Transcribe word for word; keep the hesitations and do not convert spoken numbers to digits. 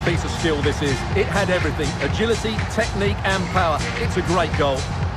piece of skill this is. It had everything: agility, technique and power. It's a great goal.